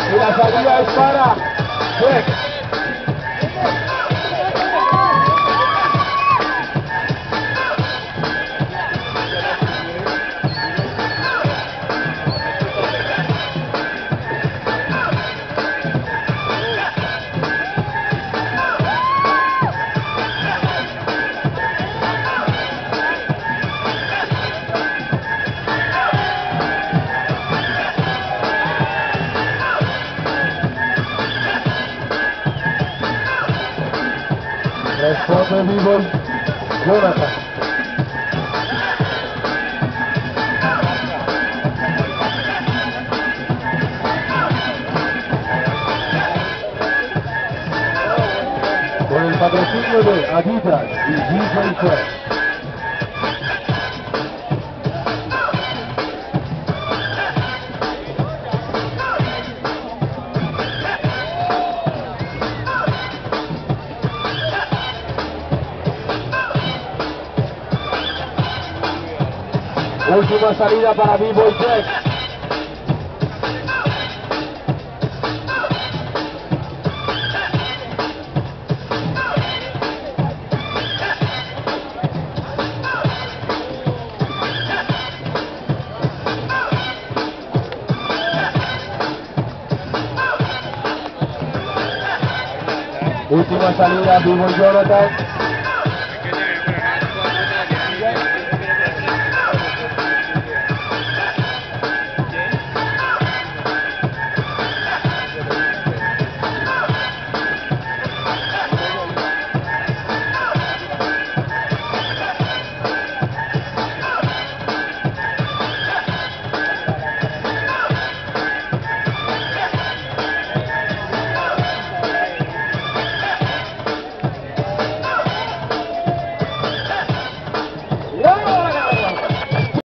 Y la salida es para Jack. Responde B-Boy Jonathan. Con el patrocinio de Adidas y DJ Fresh. Última salida para B-Boy Jack. Última salida, B-Boy Jonathan.